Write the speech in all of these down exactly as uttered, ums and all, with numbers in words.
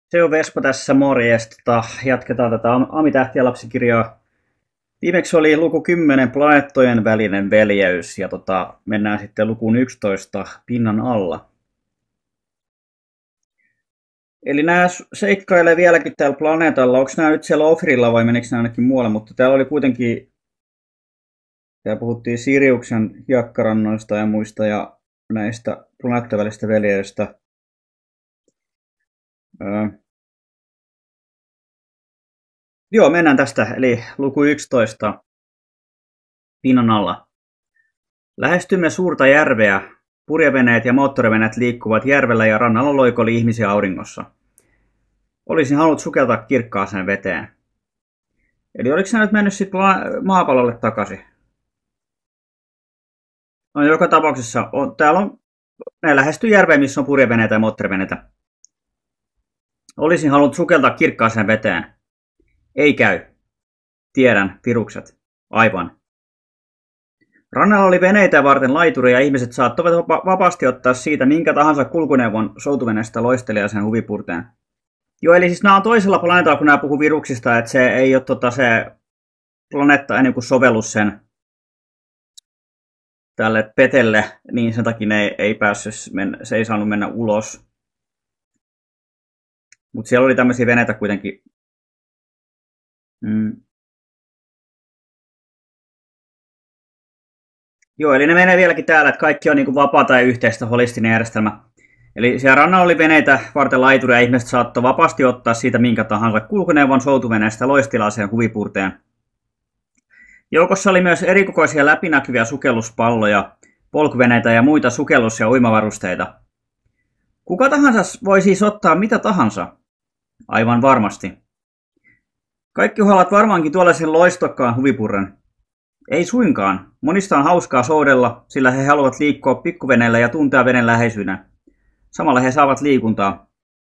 Se on Vespa tässä, morjes. Tota, jatketaan tätä Am- Ami-tähtiä lapsikirjaa. Viimeksi oli luku kymmenen, planeettojen välinen veljeys, ja tota, mennään sitten lukuun yksitoista, pinnan alla. Eli nämä seikkailee vieläkin täällä planeetalla. Onko nämä nyt siellä Ofrilla vai menikö nämä ainakin muualle? Mutta täällä oli kuitenkin, täällä puhuttiin Siriuksen hiekkarannoista ja muista ja näistä planeettojen välisistä veljeistä. Öö. Joo, mennään tästä, eli luku yksitoista, pinnan alla. Lähestymme suurta järveä. Purjeveneet ja moottoriveneet liikkuvat järvellä ja rannalla loikoli ihmisiä auringossa. Olisin halunnut sukeltaa kirkkaaseen veteen. Eli oliko sä nyt mennyt sitten maapallolle takaisin? No joka tapauksessa, on, täällä on, ne lähestyy järveen, missä on purjeveneitä ja moottoriveneitä. Olisin halunnut sukeltaa kirkkaaseen veteen. Ei käy. Tiedän, virukset. Aivan. Rannalla oli veneitä varten laituri ja ihmiset saattoivat vapaasti ottaa siitä minkä tahansa kulkuneuvon soutuveneestä loisteliaisen huvipurteen. Joo, eli siis nämä on toisella planeetalla, kun nämä puhuu viruksista, että se ei ole tota, se planeetta ennen kuin sovellus sen tälle petelle, niin sen takia ne ei, ei päässyt, se ei saanut mennä ulos. Mutta siellä oli tämmöisiä veneitä kuitenkin. Mm. Joo, eli ne menee vieläkin täällä, että kaikki on niin kuin vapaata ja yhteistä holistinen järjestelmä. Eli siellä rannalla oli veneitä varten laituria ja ihmiset saattoi vapaasti ottaa siitä minkä tahansa kulkuneuvon soutuveneestä loistilaiseen huvipurteen. Joukossa oli myös erikokoisia läpinäkyviä sukelluspalloja, polkuveneitä ja muita sukellus- ja uimavarusteita. Kuka tahansa voi siis ottaa mitä tahansa. Aivan varmasti. Kaikki haluavat varmaankin tuollaisen loistokkaan huvipurren. Ei suinkaan. Monista on hauskaa soudella, sillä he haluavat liikkua pikkuveneellä ja tuntea veden läheisyyden. Samalla he saavat liikuntaa.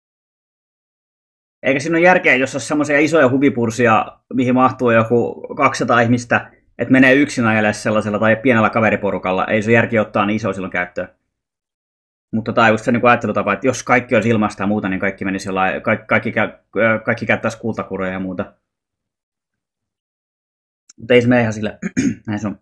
Eikä siinä ole järkeä, jos on semmoisia isoja huvipursia, mihin mahtuu joku kaksisataa ihmistä, että menee yksin ajelle sellaisella tai pienellä kaveriporukalla. Ei se ole järkeä ottaa niin iso silloin käyttöön. Mutta tämä on just se niin ajattelutapa, että jos kaikki olisi ilmaista ja muuta, niin kaikki menisi jollain, kaikki, kaikki, kaikki käyttäisi kultakuroja ja muuta. Mutta ei se mene ihan sille. Näin se on.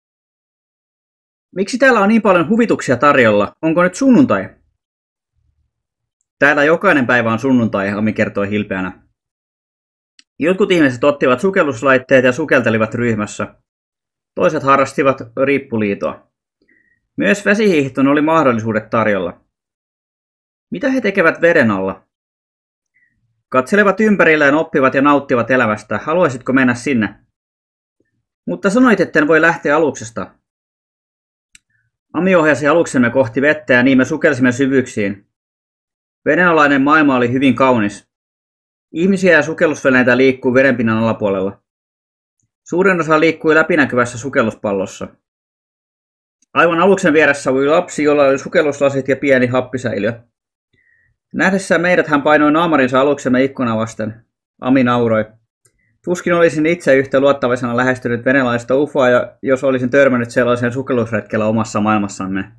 Miksi täällä on niin paljon huvituksia tarjolla? Onko nyt sunnuntai? Täällä jokainen päivä on sunnuntai, Ami kertoi hilpeänä. Jotkut ihmiset ottivat sukelluslaitteet ja sukeltelivat ryhmässä. Toiset harrastivat riippuliitoa. Myös vesihiihtoon oli mahdollisuudet tarjolla. Mitä he tekevät veden alla? Katselevat ympärilleen, oppivat ja nauttivat elämästä. Haluaisitko mennä sinne? Mutta sanoit, etten voi lähteä aluksesta. Ami ohjasi aluksemme kohti vettä ja niin me sukelsimme syvyyksiin. Vedenalainen maailma oli hyvin kaunis. Ihmisiä ja sukellusveneitä liikkuu vedenpinnan alapuolella. Suurin osa liikkui läpinäkyvässä sukelluspallossa. Aivan aluksen vieressä ui lapsi, jolla oli sukelluslasit ja pieni happisäiliö. Nähdessään meidät hän painoi naamarinsa aluksemme ikkuna vasten. Ami nauroi. Tuskin olisin itse yhtä luottavaisena lähestynyt venäläistä ufoa, jos olisin törmännyt sellaisen sukellusretkellä omassa maailmassamme.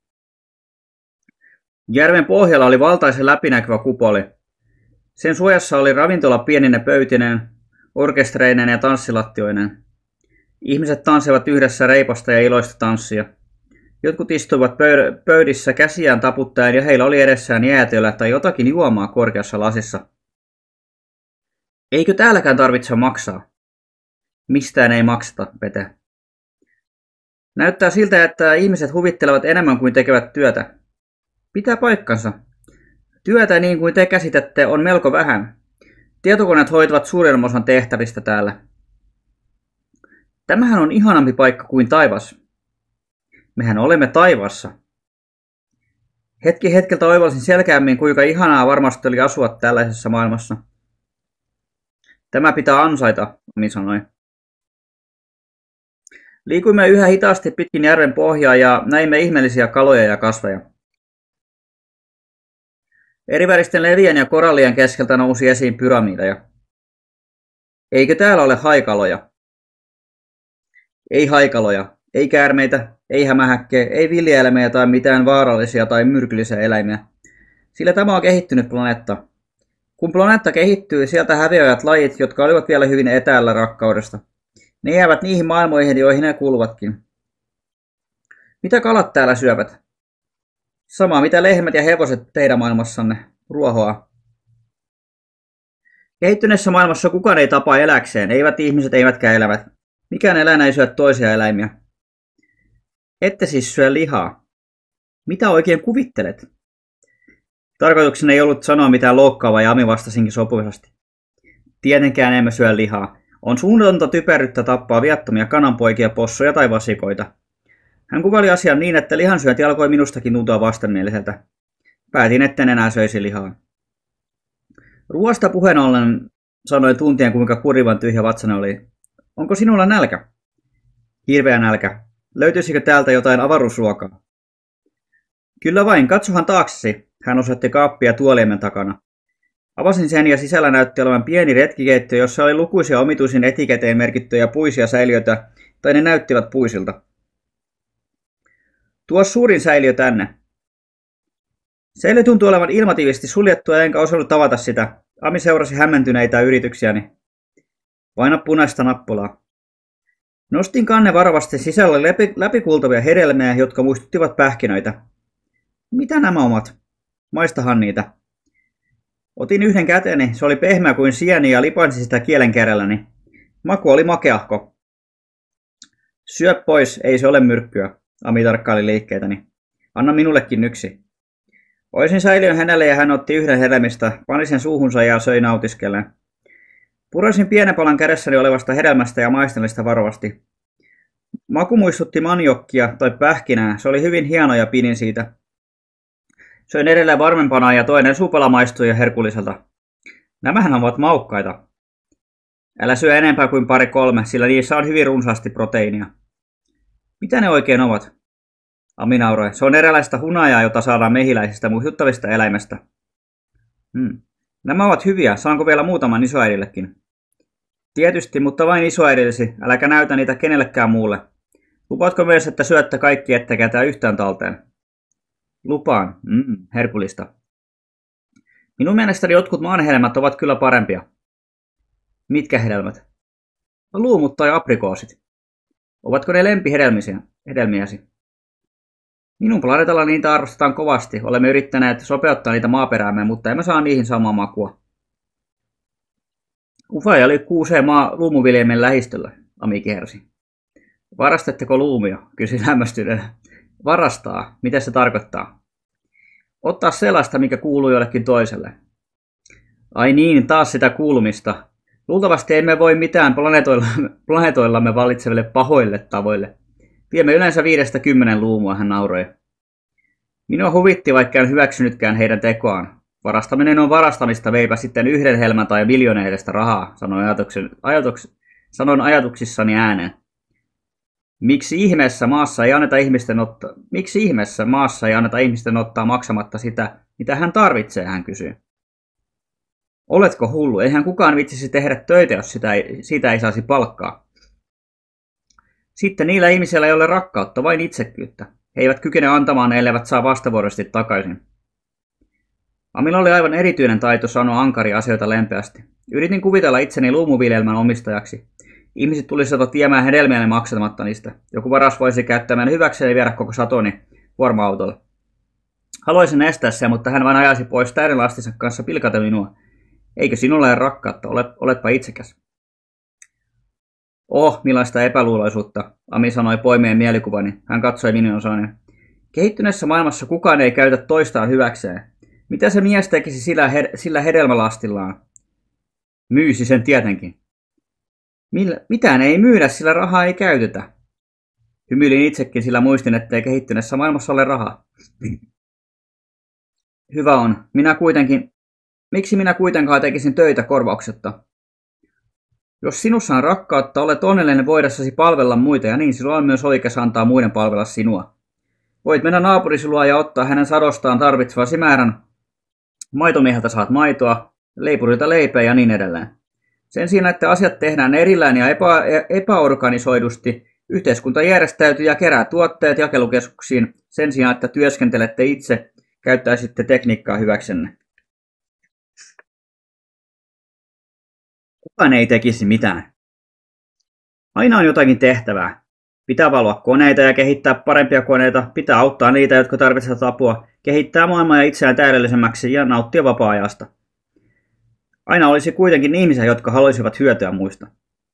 Järven pohjalla oli valtaisen läpinäkyvä kupoli. Sen suojassa oli ravintola pienine pöytineen, orkestreineen ja tanssilattioineen. Ihmiset tanssivat yhdessä reipasta ja iloista tanssia. Jotkut istuivat pöydissä käsiään taputtaen ja heillä oli edessään jäätelöä tai jotakin juomaa korkeassa lasissa. Eikö täälläkään tarvitse maksaa? Mistään ei makseta, Pete. Näyttää siltä, että ihmiset huvittelevat enemmän kuin tekevät työtä. Pitää paikkansa. Työtä niin kuin te käsitätte on melko vähän. Tietokoneet hoitavat suuren osan tehtävistä täällä. Tämähän on ihanampi paikka kuin taivas. Mehän olemme taivaassa. Hetki hetkeltä oivalsin selkeämmin, kuinka ihanaa varmasti oli asua tällaisessa maailmassa. Tämä pitää ansaita, Ami sanoi. Liikuimme yhä hitaasti pitkin järven pohjaa ja näimme ihmeellisiä kaloja ja kasveja. Eriväristen levien ja korallien keskeltä nousi esiin pyramideja. Eikö täällä ole haikaloja? Ei haikaloja, ei käärmeitä, ei hämähäkkejä, ei villieläimiä tai mitään vaarallisia tai myrkyllisiä eläimiä. Sillä tämä on kehittynyt planeetta. Kun planeetta kehittyy, sieltä häviävät lajit, jotka olivat vielä hyvin etäällä rakkaudesta. Ne jäävät niihin maailmoihin, joihin ne kuuluvatkin. Mitä kalat täällä syövät? Samaa mitä lehmät ja hevoset teidän maailmassanne, ruohoa. Kehittyneessä maailmassa kukaan ei tapa eläkseen, eivät ihmiset eivätkä elävät. Mikään eläin ei syö toisia eläimiä. Ette siis syö lihaa. Mitä oikein kuvittelet? Tarkoituksena ei ollut sanoa mitään loukkaavaa ja Ami vastasinkin sopivasti. Tietenkään emme syö lihaa. On suunnatonta typeryttä tappaa viattomia kananpoikia, possoja tai vasikoita. Hän kuvaili asian niin, että lihansyönti alkoi minustakin tuntua vastenmieliseltä. Päätin, etten enää söisi lihaa. Ruoasta puheen ollen sanoin tuntien, kuinka kurivan tyhjä vatsani oli. Onko sinulla nälkä? Hirveä nälkä. Löytyisikö täältä jotain avaruusruokaa? Kyllä vain, katsohan taaksesi. Hän osoitti kaappia tuoliemme takana. Avasin sen ja sisällä näytti olevan pieni retkikeittiö, jossa oli lukuisia omituisin etiketein merkittyjä puisia säiliöitä, tai ne näyttivät puisilta. Tuo suurin säiliö tänne. Säiliö tuntui olevan ilmatiivisesti suljettua, enkä osannut tavata sitä. Ami seurasi hämmentyneitä yrityksiäni. Paina punaista nappulaa. Nostin kanne varovasti sisällä läpi, läpikuultavia hedelmiä, jotka muistuttivat pähkinöitä. Mitä nämä omat? Maistahan niitä. Otin yhden käteni, se oli pehmeä kuin sieni ja lipansi sitä kielen kärjelläni. Maku oli makeahko. Syö pois, ei se ole myrkkyä, Ami tarkkaili liikkeitäni. Anna minullekin yksi. Oisin säiliön hänelle ja hän otti yhden hedelmistä, pani sen suuhunsa ja söi nautiskellen. Puroisin pienen palan kädessäni olevasta hedelmästä ja maistelin sitä varovasti. Maku muistutti maniokkia tai pähkinää, se oli hyvin hieno ja pidin siitä. Söin edelleen varmempana ja toinen suupala maistui ja herkulliselta. Nämähän ovat maukkaita. Älä syö enempää kuin pari kolme, sillä niissä on hyvin runsaasti proteiinia. Mitä ne oikein ovat? Ami nauroi. Se on eräänlaista hunajaa, jota saadaan mehiläisistä muistuttavista eläimestä. Hmm. Nämä ovat hyviä. Saanko vielä muutaman isoäidillekin? Tietysti, mutta vain isoäidillesi. Äläkä näytä niitä kenellekään muulle. Lupaatko myös, että syötte kaikki, ettekä tää yhtään talteen? Lupaan. Mm, herkullista. Minun mielestäni jotkut maanhedelmät ovat kyllä parempia. Mitkä hedelmät? Luumut tai aprikoosit. Ovatko ne lempihedelmiäsi? Minun planeetalla niitä arvostetaan kovasti. Olemme yrittäneet sopeuttaa niitä maaperäämme, mutta emme saa niihin samaa makua. Ufaja oli kuuseen maa luumuviljelmien lähistöllä, Ami kiersi. Varastatteko luumia? Kysyi hämmästyneenä. Varastaa. Mitä se tarkoittaa? Ottaa sellaista, mikä kuuluu jollekin toiselle. Ai niin, taas sitä kuulumista. Luultavasti emme voi mitään planeetoillamme, planeetoillamme vallitseville pahoille tavoille. Viemme yleensä viidestä kymmenen luumua, hän nauroi. Minua huvitti, vaikka en hyväksynytkään heidän tekoaan. Varastaminen on varastamista, veipä sitten yhden helmän tai miljoonaa edestä rahaa, sanoin, ajatuksen, ajatuks, sanoin ajatuksissani ääneen. Miksi ihmeessä maassa ei anneta ihmisten ottaa, miksi ihmeessä maassa ei anneta ihmisten ottaa maksamatta sitä, mitä hän tarvitsee, hän kysyi. Oletko hullu? Eihän kukaan vitsisi tehdä töitä, jos sitä ei, siitä ei saisi palkkaa. Sitten niillä ihmisillä ei ole rakkautta, vain itsekkyyttä. He eivät kykene antamaan, elleivät saa vastavuoroisesti takaisin. Amilla oli aivan erityinen taito sanoa ankaria asioita lempeästi. Yritin kuvitella itseni luumuviljelmän omistajaksi. Ihmiset tulisivat viemään hedelmiäni maksamatta niistä. Joku varas voisi käyttää meidän hyväkseen ja viedä koko satoni kuorma-autolle. Haluaisin estää sen, mutta hän vain ajaisi pois täyden lastinsa kanssa pilkata minua. Eikö sinulla ole rakkautta? Ole, oletpa itsekäs. Oh, millaista epäluuloisuutta, Ami sanoi poimien mielikuvani. Hän katsoi minun sanoen. Kehittyneessä maailmassa kukaan ei käytä toistaan hyväkseen. Mitä se mies tekisi sillä, her- sillä hedelmälastillaan? Myysi sen tietenkin. Millä, mitään ei myydä, sillä rahaa ei käytetä. Hymyilin itsekin, sillä muistin, ettei kehittyneessä maailmassa ole rahaa. Hyvä on. Minä kuitenkin... Miksi minä kuitenkaan tekisin töitä korvauksetta? Jos sinussa on rakkautta, olet onnellinen voidessasi palvella muita ja niin sinulla on myös oikeus antaa muiden palvella sinua. Voit mennä naapurisi luo ja ottaa hänen sadostaan tarvitsevasi määrän. Maitomieheltä saat maitoa, leipurilta leipää ja niin edelleen. Sen sijaan, että asiat tehdään erillään ja epä, epäorganisoidusti, yhteiskunta järjestäytyy ja kerää tuotteet jakelukeskuksiin sen sijaan, että työskentelette itse, käyttäisitte tekniikkaa hyväksenne. Kukaan ei tekisi mitään. Aina on jotakin tehtävää. Pitää valvoa koneita ja kehittää parempia koneita, pitää auttaa niitä, jotka tarvitsevat apua, kehittää maailmaa ja itseään täydellisemmäksi ja nauttia vapaa-ajasta. Aina olisi kuitenkin ihmisiä, jotka haluaisivat hyötyä muista.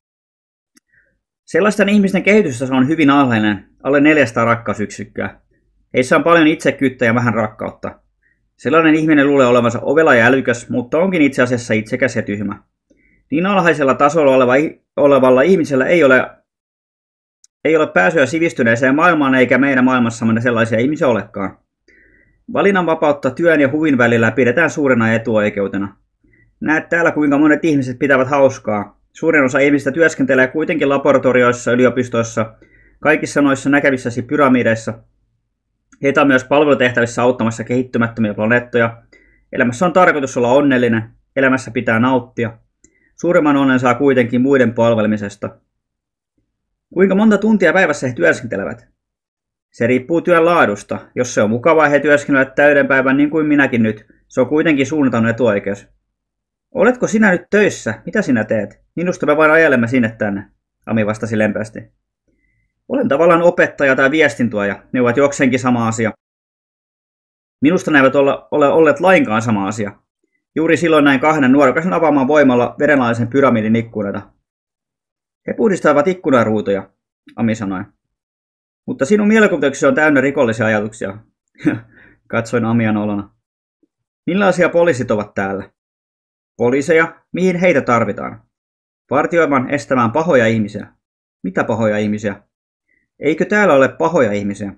Sellaisten ihmisten kehitystaso on hyvin alhainen, alle neljäsataa rakkausyksikköä. Heissä on paljon itsekkyyttä ja vähän rakkautta. Sellainen ihminen luulee olevansa ovela ja älykäs, mutta onkin itse asiassa itsekäs ja tyhmä. Niin alhaisella tasolla oleva, olevalla ihmisellä ei ole, ei ole pääsyä sivistyneeseen maailmaan eikä meidän maailmassamme sellaisia ihmisiä olekaan. Valinnanvapautta työn ja huvin välillä pidetään suurena etuoikeutena. Näet täällä, kuinka monet ihmiset pitävät hauskaa. Suurin osa ihmisistä työskentelee kuitenkin laboratorioissa, yliopistoissa, kaikissa noissa näkevissäsi pyramideissa. Heitä on myös palvelutehtävissä auttamassa kehittymättömiä planeettoja. Elämässä on tarkoitus olla onnellinen. Elämässä pitää nauttia. Suurimman onnen saa kuitenkin muiden palvelemisesta. Kuinka monta tuntia päivässä he työskentelevät? Se riippuu työn laadusta. Jos se on mukavaa, he työskentelevät täyden päivän niin kuin minäkin nyt. Se on kuitenkin suunnaton etuoikeus. Oletko sinä nyt töissä? Mitä sinä teet? Minusta me vain ajelemme sinne tänne, Ami vastasi lempeästi. Olen tavallaan opettaja tai viestintuoja. Ne ovat jokseenkin sama asia. Minusta ne eivät ole, ole olleet lainkaan sama asia. Juuri silloin näin kahden nuorukaisen avaamaan voimalla vedenalaisen pyramidin ikkunoita. He puhdistavat ikkunaruutuja, Ami sanoi. Mutta sinun mielikuvituksesi on täynnä rikollisia ajatuksia, katsoin Amia nolona. Millaisia poliisit ovat täällä? Poliiseja, mihin heitä tarvitaan? Vartioimaan estämään pahoja ihmisiä. Mitä pahoja ihmisiä? Eikö täällä ole pahoja ihmisiä?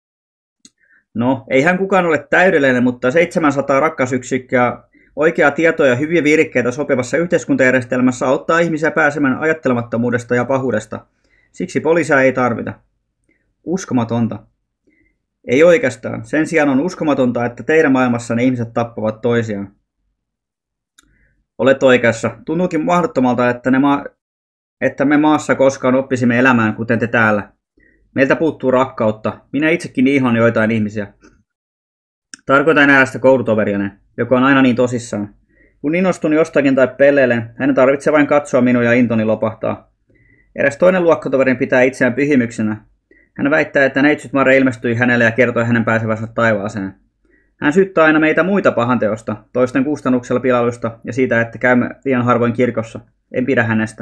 No, eihän kukaan ole täydellinen, mutta seitsemänsataa rakkausyksikköä, oikeaa tietoa ja hyviä virkkeitä sopivassa yhteiskuntajärjestelmässä auttaa ihmisiä pääsemään ajattelemattomuudesta ja pahuudesta. Siksi poliisia ei tarvita. Uskomatonta. Ei oikeastaan. Sen sijaan on uskomatonta, että teidän maailmassanne ihmiset tappavat toisiaan. Olet oikeassa. Tuntuukin mahdottomalta, että, ne ma- että me maassa koskaan oppisimme elämään kuten te täällä. Meiltä puuttuu rakkautta. Minä itsekin ihon joitain ihmisiä. Tarkoitan erästä koulutoveriani, joka on aina niin tosissaan. Kun innostun jostakin tai pelleilen, hän tarvitsee vain katsoa minua ja intoni lopahtaa. Eräs toinen luokkatoverin pitää itseään pyhimyksenä. Hän väittää, että neitsyt Mare ilmestyi hänelle ja kertoi hänen pääsevänsä taivaaseen. Hän syyttää aina meitä muita pahanteosta, toisten kustannuksella pilailusta ja siitä, että käymme liian harvoin kirkossa. En pidä hänestä.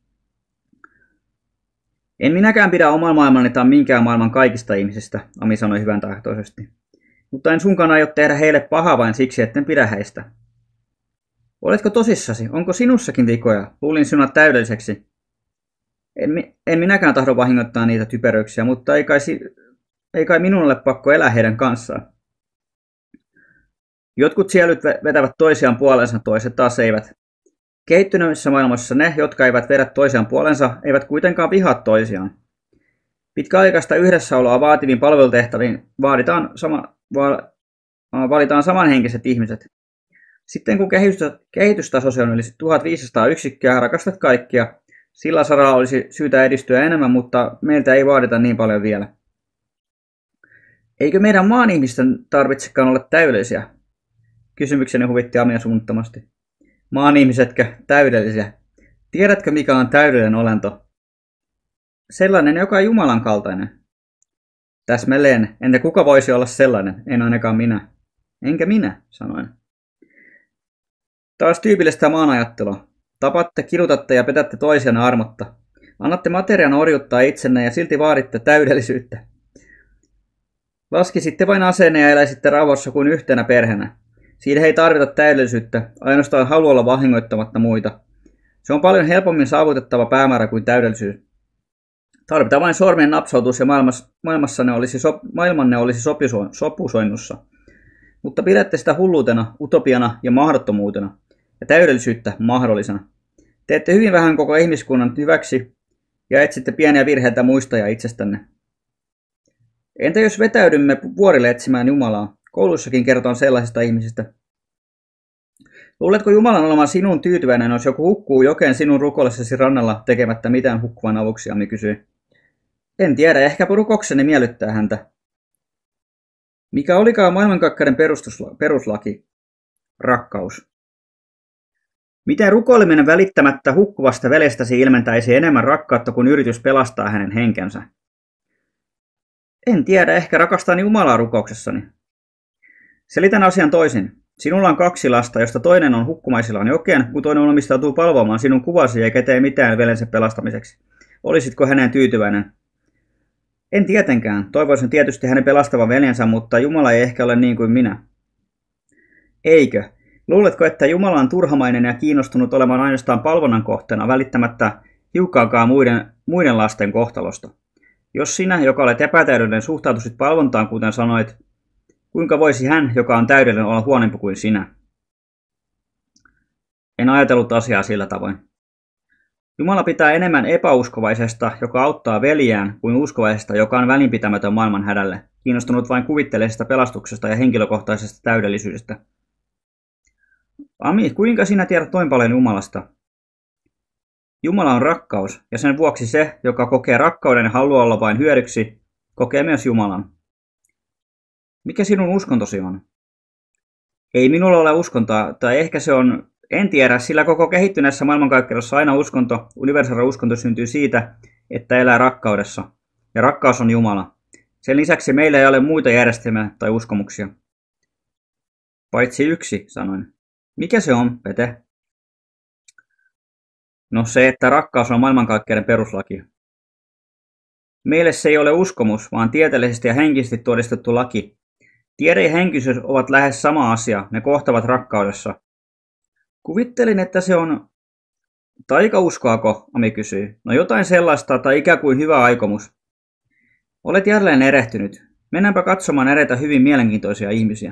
En minäkään pidä oman maailmani tai minkään maailman kaikista ihmisistä, Ami sanoi hyvän tahtoisesti. Mutta en sunkaan aio tehdä heille pahaa vain siksi, etten pidä heistä. Oletko tosissasi? Onko sinussakin vikoja? Luulin sinua täydelliseksi. En, en minäkään tahdo vahingoittaa niitä typeryyksiä, mutta ei kai, ei kai minun ole pakko elää heidän kanssaan. Jotkut sielut vetävät toisiaan puolensa, toiset taas eivät. Kehittyneessä maailmassa ne, jotka eivät vedä toisiaan puolensa, eivät kuitenkaan vihaa toisiaan. Pitkäaikaista yhdessäoloa vaativiin palvelutehtäviin vaaditaan sama, va, valitaan samanhenkiset ihmiset. Sitten kun kehitystasosi on yli tuhatviisisataa yksikköä, rakastat kaikkia. Sillä saralla olisi syytä edistyä enemmän, mutta meiltä ei vaadita niin paljon vielä. Eikö meidän maan ihmisten tarvitsekaan olla täydellisiä? Kysymykseni huvitti Amia suunnattomasti. Maan ihmisetkö täydellisiä? Tiedätkö mikä on täydellinen olento? Sellainen, joka on Jumalan kaltainen. Täsmälleen, entä kuka voisi olla sellainen? En ainakaan minä. Enkä minä, sanoin. Taas tyypillistä maanajattelua. Tapatte, kirutatte ja petätte toisianne armotta. Annatte materian orjuttaa itsenne ja silti vaaditte täydellisyyttä. Laskisitte vain aseenne ja eläisitte rauhassa kuin yhtenä perheenä. Siinä ei tarvita täydellisyyttä, ainoastaan halua olla vahingoittamatta muita. Se on paljon helpommin saavutettava päämäärä kuin täydellisyys. Tarvitaan vain sormien napsautus ja maailmassanne olisi, so, maailmanne olisi sopiso, sopusoinnussa. Mutta pidätte sitä hulluutena, utopiana ja mahdottomuutena, ja täydellisyyttä mahdollisena. Teette hyvin vähän koko ihmiskunnan hyväksi, ja etsitte pieniä virheitä muista ja itsestänne. Entä jos vetäydymme vuorille etsimään Jumalaa? Koulussakin kerrotaan sellaisista ihmisistä. Luuletko Jumalan olevan sinun tyytyväinen, jos joku hukkuu jokeen sinun rukoillessasi rannalla tekemättä mitään hukkuvan avuksi, Ami kysyi. En tiedä, ehkä rukokseni miellyttää häntä. Mikä olikaan maailmankaikkeuden peruslaki? Rakkaus. Miten rukoileminen välittämättä hukkuvasta veljestäsi ilmentäisi enemmän rakkautta kuin yritys pelastaa hänen henkensä? En tiedä, ehkä rakastan Jumalaa rukouksessani. Selitän asian toisin. Sinulla on kaksi lasta, josta toinen on hukkumaisillaan jokeen, kun toinen omistautuu palvomaan sinun kuvasi eikä tee mitään veljensä pelastamiseksi. Olisitko häneen tyytyväinen? En tietenkään. Toivoisin tietysti hänen pelastavan veljensä, mutta Jumala ei ehkä ole niin kuin minä. Eikö? Luuletko, että Jumala on turhamainen ja kiinnostunut olemaan ainoastaan palvonnan kohteena välittämättä hiukkaakaan muiden, muiden lasten kohtalosta? Jos sinä, joka olet epätäydellinen, suhtautuisit palvontaan, kuten sanoit, kuinka voisi hän, joka on täydellinen, olla huonompi kuin sinä? En ajatellut asiaa sillä tavoin. Jumala pitää enemmän epäuskovaisesta, joka auttaa veljään, kuin uskovaisesta, joka on välinpitämätön maailman hädälle, kiinnostunut vain kuvitteellisesta pelastuksesta ja henkilökohtaisesta täydellisyydestä. Ami, kuinka sinä tiedät noin paljon Jumalasta? Jumala on rakkaus, ja sen vuoksi se, joka kokee rakkauden ja haluaa olla vain hyödyksi, kokee myös Jumalan. Mikä sinun uskontosi on? Ei minulla ole uskontoa, tai ehkä se on, en tiedä, sillä koko kehittyneessä maailmankaikkeudessa aina uskonto, universaali uskonto syntyy siitä, että elää rakkaudessa, ja rakkaus on Jumala. Sen lisäksi meillä ei ole muita järjestelmiä tai uskomuksia. Paitsi yksi, sanoin. Mikä se on, Pete? No se, että rakkaus on maailmankaikkeuden peruslaki. Meille se ei ole uskomus, vaan tieteellisesti ja henkisesti todistettu laki. Tiede ja henkisyys ovat lähes sama asia, ne kohtavat rakkaudessa. Kuvittelin, että se on... Taikauskoako, Ami kysyi. No jotain sellaista tai ikään kuin hyvä aikomus. Olet jälleen erehtynyt. Mennäänpä katsomaan eräitä hyvin mielenkiintoisia ihmisiä.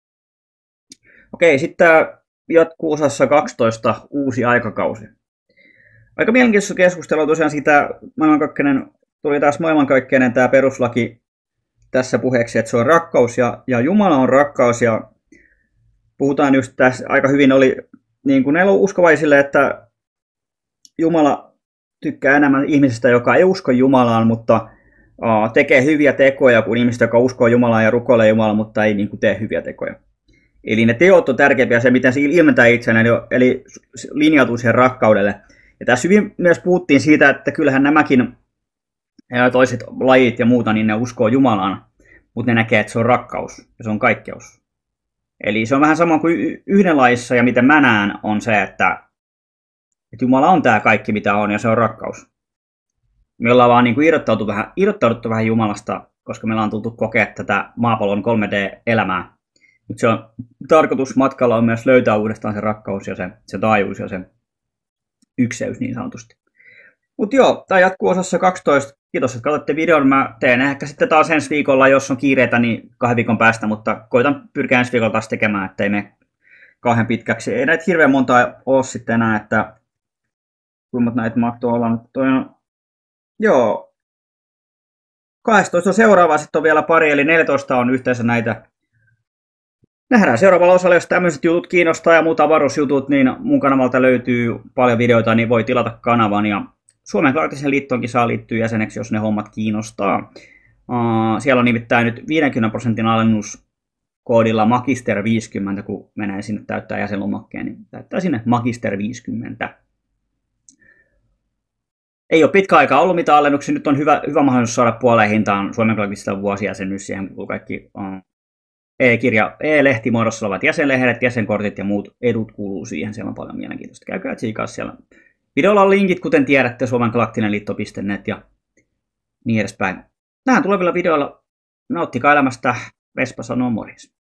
Okei, sitten tämä jatkuu osassa kaksitoista, uusi aikakausi. Aika mielenkiintoista keskustelua tosiaan siitä, maailmankaikkeinen, tuli taas maailmankaikkeinen tämä peruslaki tässä puheeksi, että se on rakkaus ja, ja Jumala on rakkaus. Ja puhutaan just tässä, aika hyvin oli niin kuin uskovaisille, että Jumala tykkää enemmän ihmisestä, joka ei usko Jumalaan, mutta uh, tekee hyviä tekoja kuin ihmistä, joka uskoo Jumalaan ja rukoilee Jumalaan, mutta ei niin kuin tee hyviä tekoja. Eli ne teot on tärkeimpiä, se miten se ilmentää itselleen, eli linjautuu siihen rakkaudelle. Ja tässä hyvin myös puhuttiin siitä, että kyllähän nämäkin toiset lajit ja muuta, niin ne uskoo Jumalaan, mutta ne näkee, että se on rakkaus ja se on kaikkeus. Eli se on vähän sama kuin yhden lajissa ja miten mä näen on se, että, että Jumala on tämä kaikki mitä on ja se on rakkaus. Me ollaan vaan niin kuin irrottauduttu, vähän, irrottauduttu vähän Jumalasta, koska meillä on tultu kokea tätä maapallon kolme D-elämää. Mutta se on tarkoitus matkalla on myös löytää uudestaan se rakkaus ja se, se taajuus ja se ykseys niin sanotusti. Mutta joo, tämä jatkuu osassa kaksitoista. Kiitos, että katsotte videon. Mä teen ehkä sitten taas ensi viikolla, jos on kiireitä, niin kahden viikon päästä, mutta koitan pyrkiä ensi viikolla taas tekemään, ettei mene kauhean pitkäksi. Ei näitä hirveän monta ole sitten enää, että kuinka näitä mahtoo olla. Toi on... Joo. kaksitoista on seuraava, sitten on vielä pari, eli neljätoista on yhteensä näitä. Nähdään seuraavalla osalla, jos tämmöiset jutut kiinnostaa ja muut avaruusjutut, niin mun kanavalta löytyy paljon videoita, niin voi tilata kanavan. Ja Suomen Galaktiseen liittoonkin saa liittyä jäseneksi, jos ne hommat kiinnostaa. Uh, siellä on nimittäin nyt viidenkymmenen prosentin alennus koodilla Magister viisikymmentä, kun menee sinne täyttää jäsenlomakkeen, niin täyttää sinne Magister viisikymmentä. Ei ole pitkä aikaa ollut mitään alennuksia, nyt on hyvä, hyvä mahdollisuus saada puoleen hintaan Suomen Galaktisesta vuosijäsenyys, siihen kuuluu kaikki uh, e-kirja, e-lehtimuodossa olevat jäsenlehdet, jäsenkortit ja muut edut kuuluu siihen, siellä on paljon mielenkiintoista. Käykää tsiikaa siellä. Videolla on linkit, kuten tiedätte, suomen galaktinen liitto piste net ja niin edespäin. Nähdään tulevilla videoilla. Nauttikaa elämästä. Vespa sanoo morjens.